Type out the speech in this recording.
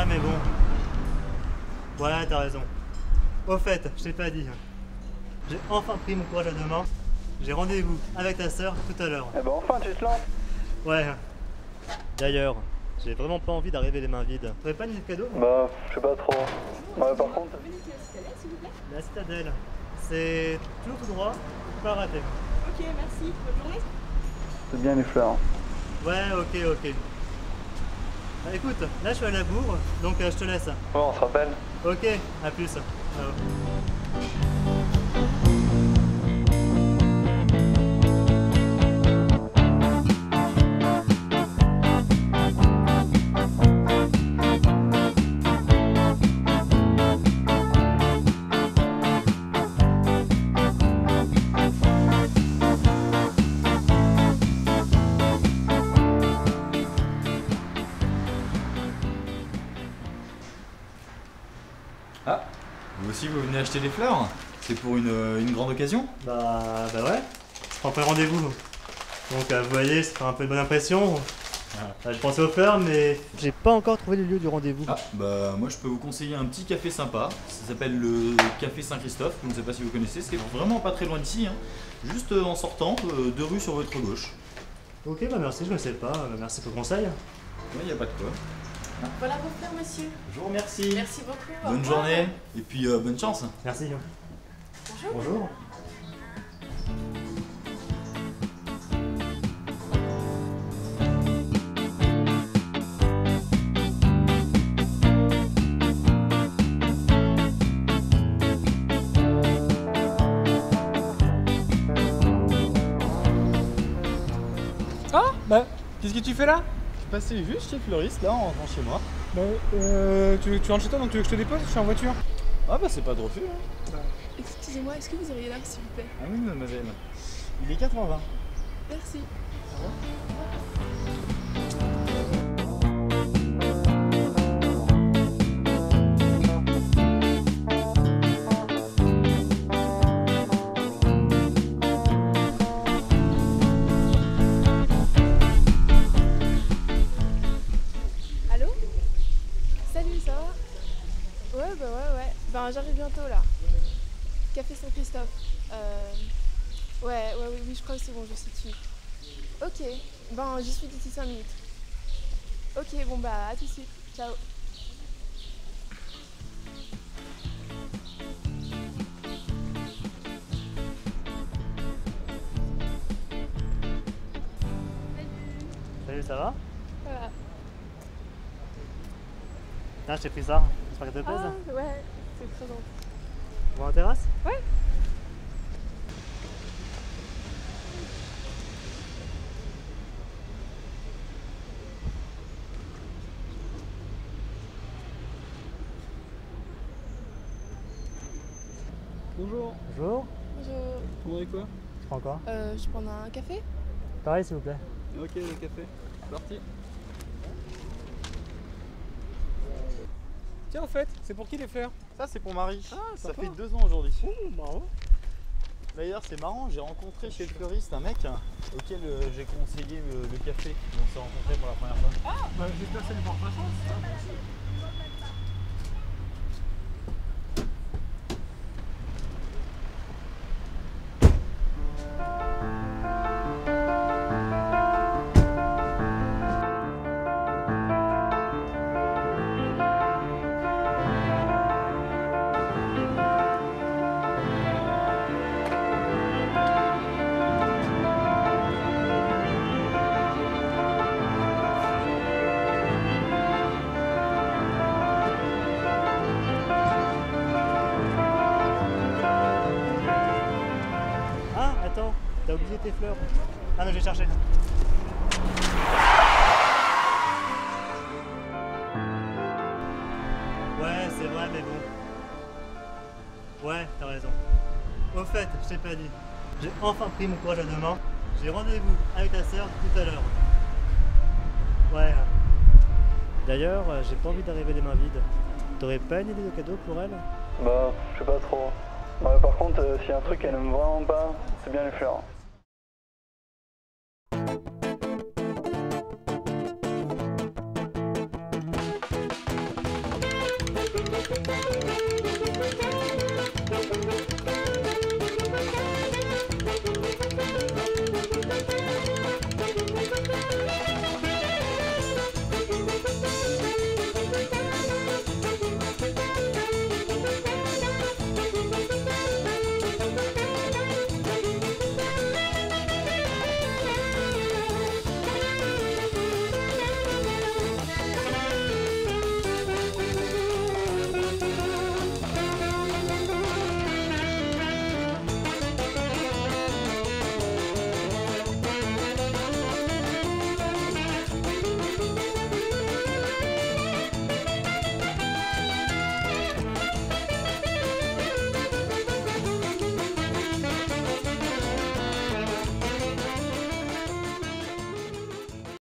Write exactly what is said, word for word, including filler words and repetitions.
mais bon. Ouais, t'as raison. Au fait, je t'ai pas dit. J'ai enfin pris mon courage à deux mains. J'ai rendez-vous avec ta sœur tout à l'heure. Eh ben enfin, tu te lances. Ouais. D'ailleurs, j'ai vraiment pas envie d'arriver les mains vides. T'aurais pas de cadeau? Bah, je sais pas trop. Ouais, par contre... La citadelle. C'est toujours tout droit, faut pas le rater. Ok, merci. Bonne journée. C'est bien les fleurs. Ouais, ok, ok. Bah, écoute, là je suis à la bourre, donc euh, je te laisse. Ouais, on se rappelle. Ok, à plus. Ciao. Ah, vous aussi vous venez acheter des fleurs? C'est pour une, une grande occasion? Bah, bah ouais, je prends pas rendez-vous. Donc euh, vous voyez, ça fait un peu de bonne impression. Ah. Je pensais aux fleurs, mais j'ai pas encore trouvé le lieu du rendez-vous. Ah, bah moi je peux vous conseiller un petit café sympa. Ça s'appelle le Café Saint-Christophe, je ne sais pas si vous connaissez. C'est vraiment pas très loin d'ici, hein. Juste en sortant, euh, deux rues sur votre gauche. Ok, bah merci, je ne sais pas. Merci pour le conseil. Ouais, y a pas de quoi. Voilà vos fleurs, monsieur. Je vous remercie. Merci beaucoup. Bonne journée et puis euh, bonne chance. Merci. Bonjour. Bonjour. Ah bah, qu'est-ce que tu fais là? Je suis passé juste chez le fleuriste là en rentrant chez moi. Bah, euh, tu, tu rentres chez toi donc tu veux que je te dépose? Je suis en voiture. Ah bah c'est pas de refus. Hein. Excusez-moi, est-ce que vous auriez l'heure, s'il vous plaît? Ah oui mademoiselle. Il est quatre heures vingt. Merci. Allô? Salut, ça va? Ouais, bah ouais, ouais. Ben j'arrive bientôt là. Café Saint-Christophe. Euh... Ouais, ouais, oui, oui, je crois que c'est bon, je suis dessus. Ok, ben j'y suis d'ici cinq minutes. Ok, bon bah à tout de suite. Ciao. Salut, ça va? Voilà. Tiens, je t'ai pris ça. J'espère qu'elle te plaise. Ah, ouais, c'est très gentil. On va en terrasse? Ouais. Bonjour. Bonjour. Bonjour. Vous voudrez quoi? Je prends quoi? Euh, je prends un café? Pareil, s'il vous plaît. Ok, le café. Parti. Tiens, en fait, c'est pour qui les fleurs? Ça c'est pour Marie. Ah, ça sympa. fait deux ans aujourd'hui. Oh, bravo. D'ailleurs c'est marrant, j'ai rencontré chez le fleuriste un mec auquel euh, j'ai conseillé le, le café. On s'est rencontrés pour la première fois. Ah, bah j'espère que ça lui portera chance. Ah, attends, t'as oublié tes fleurs. Ah non, j'ai cherché. Ouais, c'est vrai, mais bon. Ouais, t'as raison. Au fait, je t'ai pas dit. J'ai enfin pris mon courage à deux mains. J'ai rendez-vous avec ta sœur tout à l'heure. Ouais. D'ailleurs, euh, j'ai pas envie d'arriver les mains vides. T'aurais pas une idée de cadeau pour elle? Bah, je sais pas trop. Ouais, par contre, euh, s'il y a un truc qu'elle aime vraiment pas, c'est bien les fleurs.